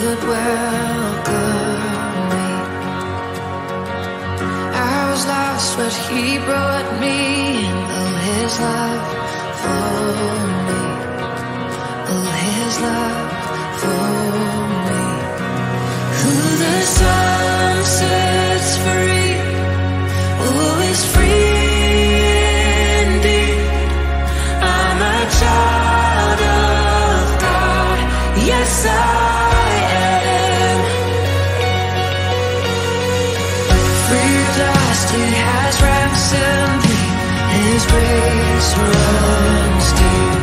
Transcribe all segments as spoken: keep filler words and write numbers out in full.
would welcome me. I was lost, but he brought me in. Oh, his love for me. Oh, his love for me. Who the sun sets free, oh, is free indeed. I'm a child of God, yes I am. Free at last, he has ransomed me. His grace runs deep.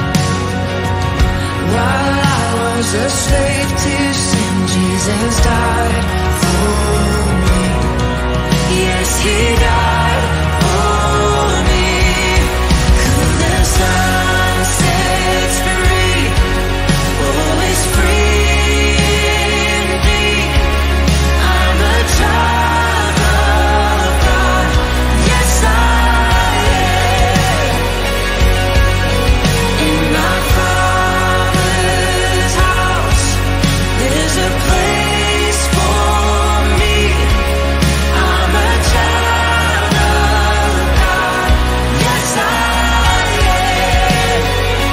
While I was a slave to sin, Jesus died for me. Yes, he died for me. Who the sun sets free, oh, is free indeed. I'm a child of God, yes I am. In my Father's house, there's a place for me. I'm a child of God, yes I am.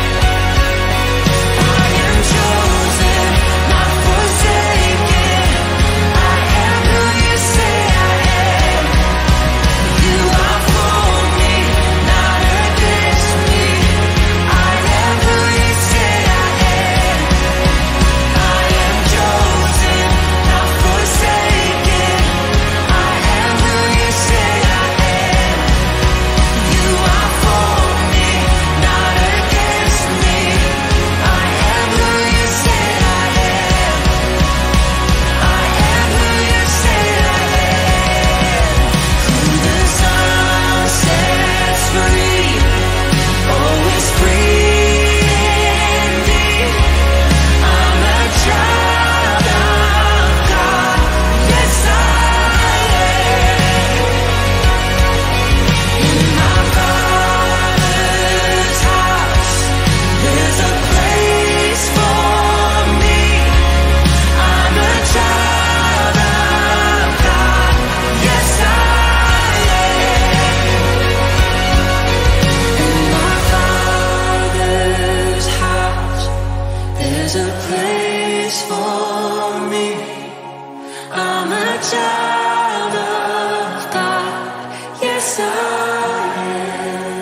I am chosen, not forsaken. I am who you say I am. You are for me, not against me. I am who you say I am. I am chosen, not forsaken. I am who you say I am. You are for me, not against me. I am who you say I am. I am who you say I am. Who the sun sets free, oh, is free indeed. I'm a child of God, yes I am. In my Father's house, there's a place for me. I'm a child of God, yes I am. In my Father's house, there's a place for me. I'm a child of God, yes I am.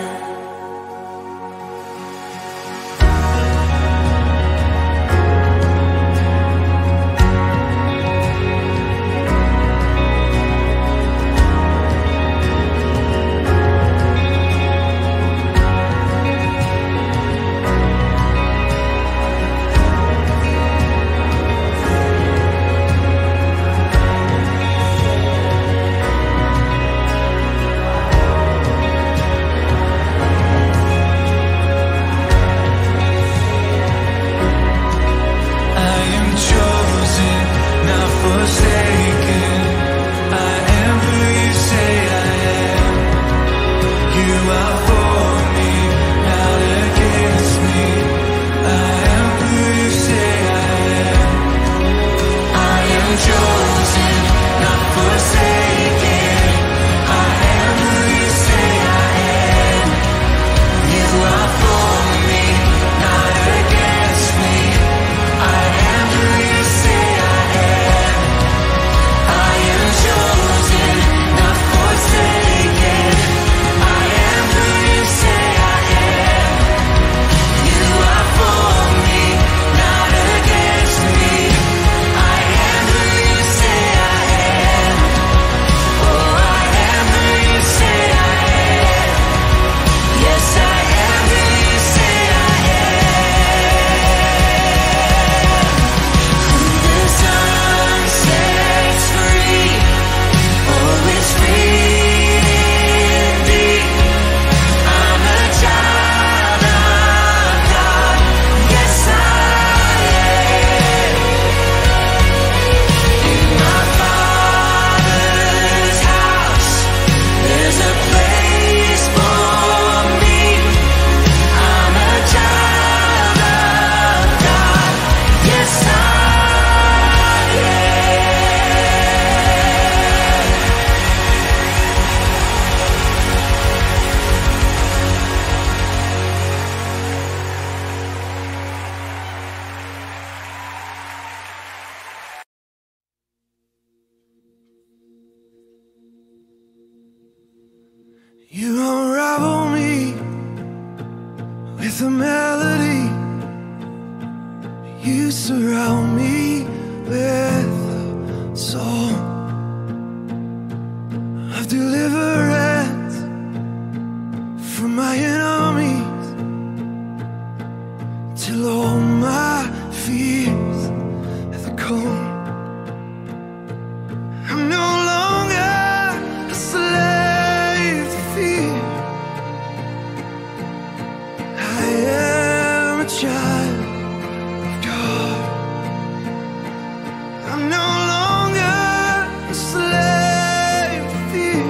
I'm no longer a slave to fear.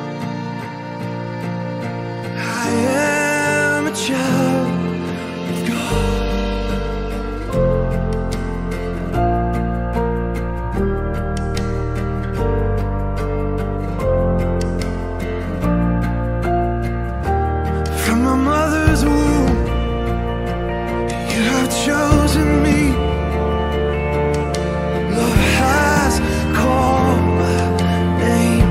I am a child of God. From my mother's womb, you have chosen me. Love has called my name.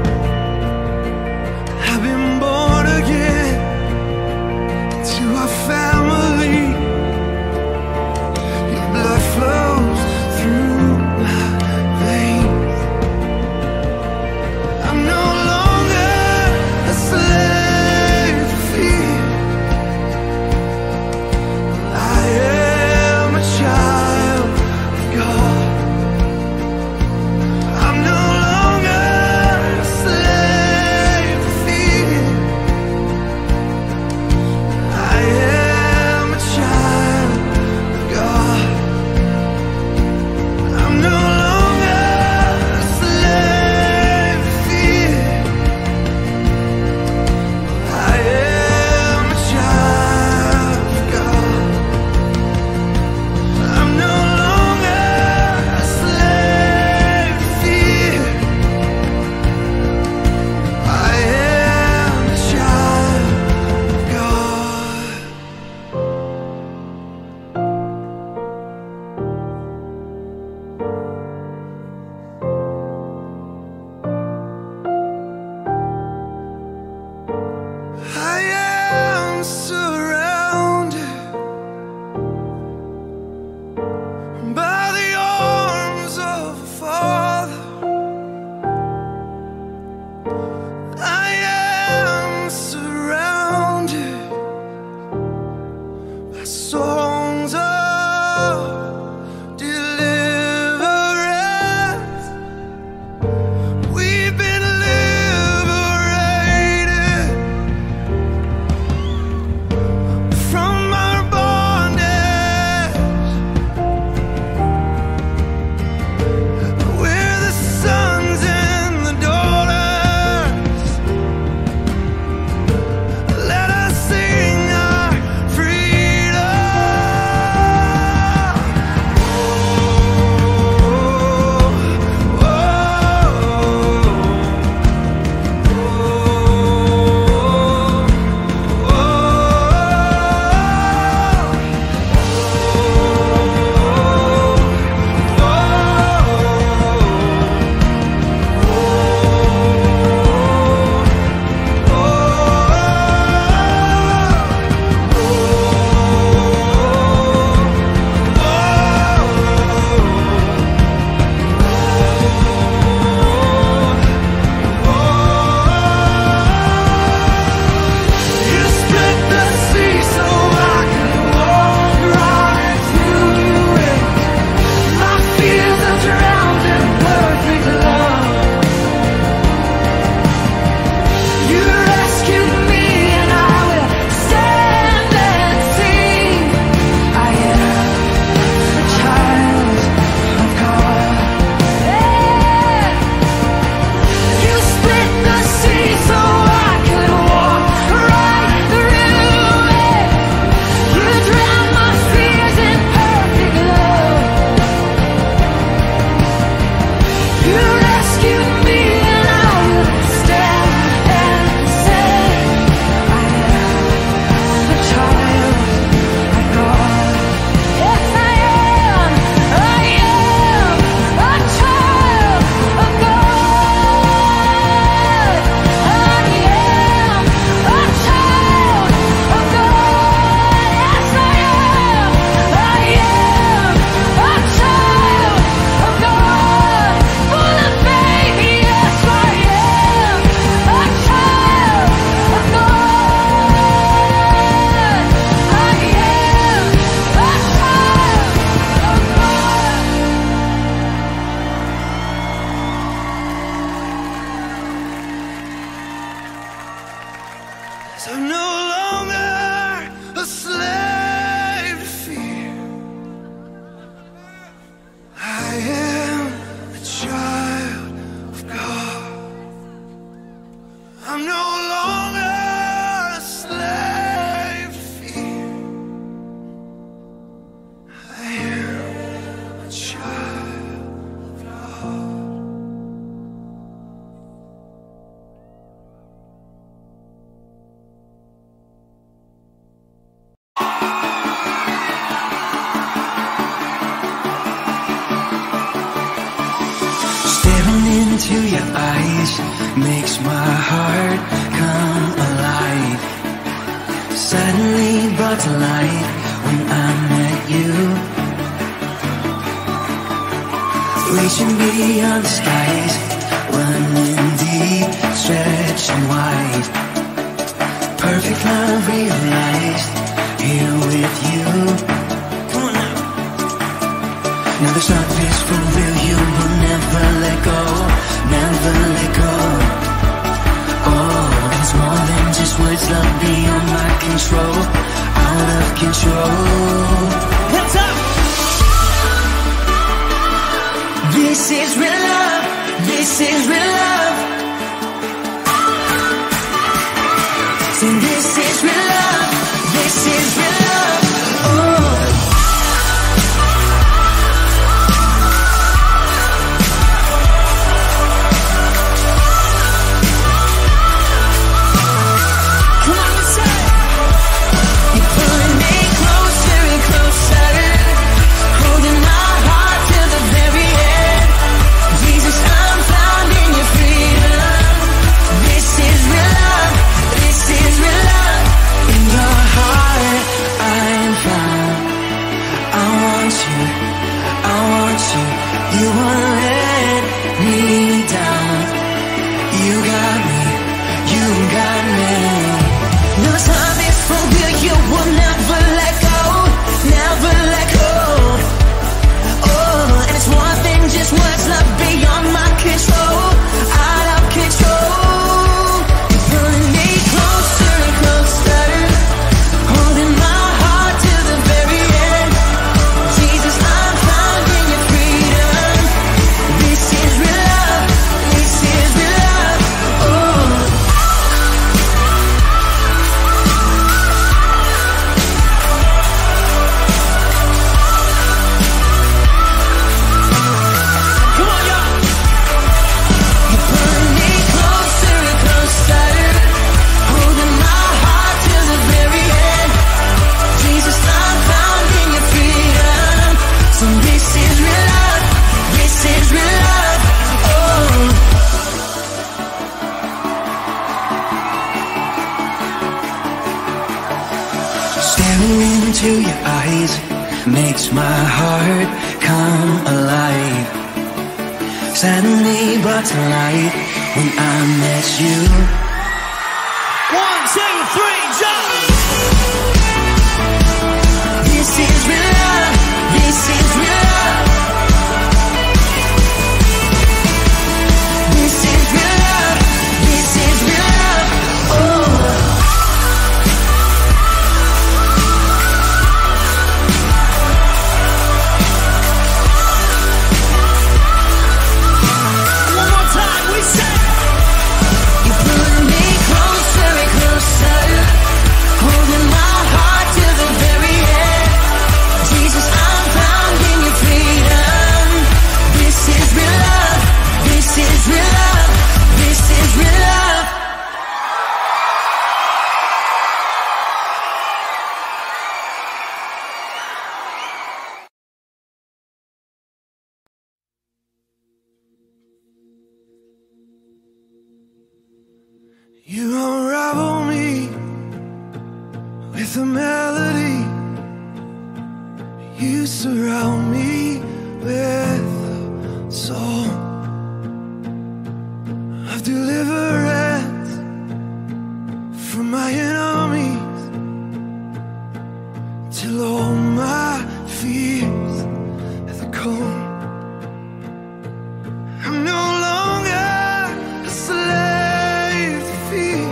I've been born again to a family. Your blood flows through my veins. I'm no longer a slave to fear. I am a child of God. I'm no longer a slave to fear. I am a child of God. I'm no longer a slave to fear. I am a child of God. I'm no longer a slave to fear. I am a child of God. I am surrounded by the arms of a Father. I am surrounded by songs of deliverance. We've been liberated from our bondage. We're the sons and the daughters. Let us sing our freedom. Oh, you split the sea so I could walk right through it. My fears are drowned in perfect love. You rescued me and I will stand and sing. I am a child of God. Yeah. You split the sea so I could walk right through it. You drowned my fears in perfect love. You rescued me and I will stand and say, I am a child of God. Yes, I am. I am a child of God. I am a child of God. Yes, I am. I am a child of God. Full of faith. Yes, I am a child of God. I am a child of God. So I'm no longer a slave to fear. I am Staring into your eyes makes my heart come alive. Suddenly brought to light when I met you. Reaching beyond the skies, running deep, stretching wide. Perfect love realized, here with you. Come on now. Now this love is for real, you will never let go, never let go. Oh, it's more than just words, love beyond my control, out of control. Hands up! This is real love, this is real love. Say this is real love, this is real love. Oh. Come on, let's say. You're pulling me closer and closer, holding my heart till the very end. Jesus, I'm found in your freedom. This is real love, this is real love. In your heart I'm found. I want you, I want you. You won't let me down. You got me, you got me. No time is for real, you will never let go, never let go. Oh, and it's more than just words, love beyond my control, out of control. You're pulling me closer and closer, holding my heart till the very end. Jesus, I'm found in your freedom. This is real love, this is real love. Oh. Come on, y'all. You're pulling me closer and closer, holding my heart till the very end. Jesus, I'm found in your freedom. So this is real love, this is real love. Oh. Staring into your eyes makes my heart come alive. Suddenly brought to light when I met you. One, two, three, jump! This is real love, this is real love. This is real love, this is real love. Oh. One more time, we say. You're pulling me closer and closer, holding my heart till the very end. Jesus, I'm found in your freedom. This is real love, this is real love, this is real love. You unravel me with a melody. You surround me with a song of deliverance from my enemies, till all my fears are gone. I'm no longer a slave to fear.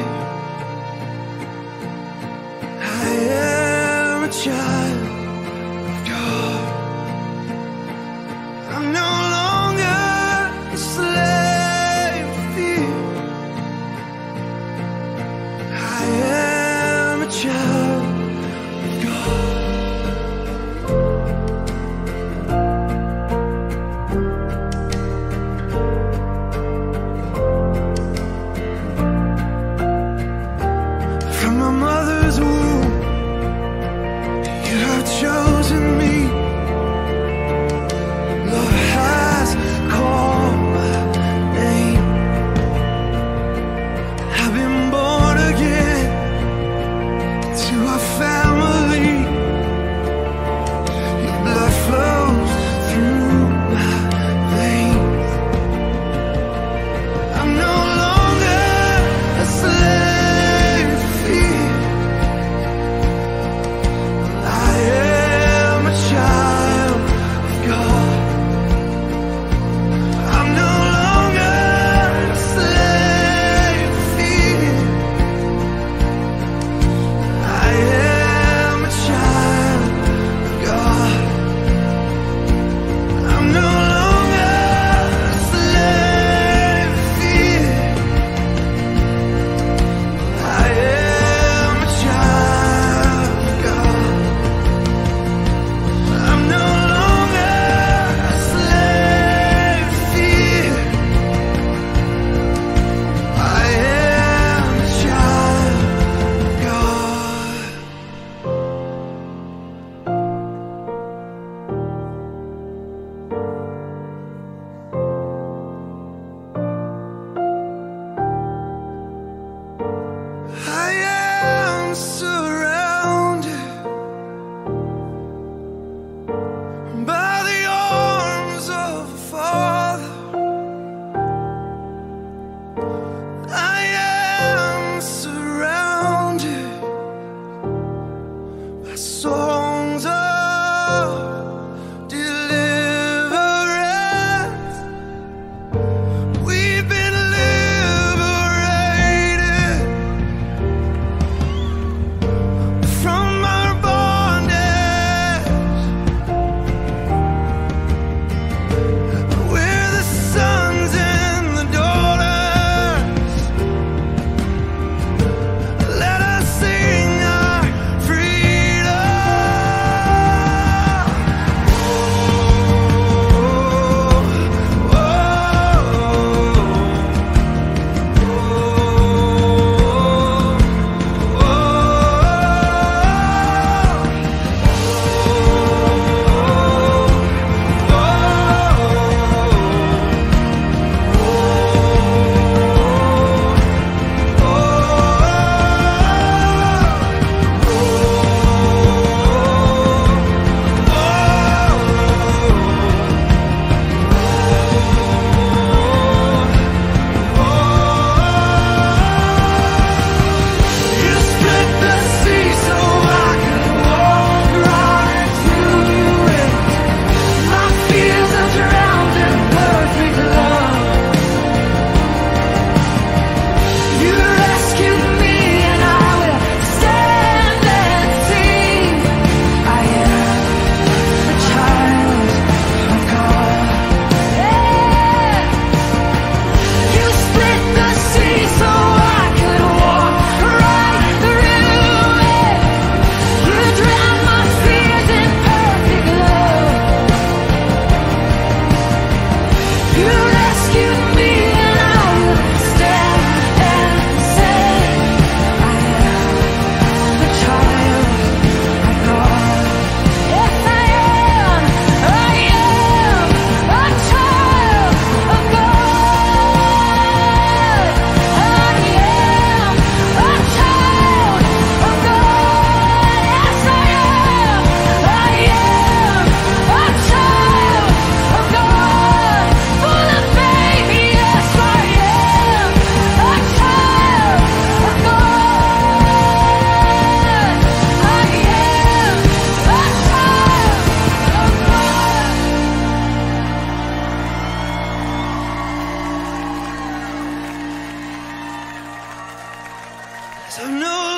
I am a child of God. I'm no longer a slave to fear. So no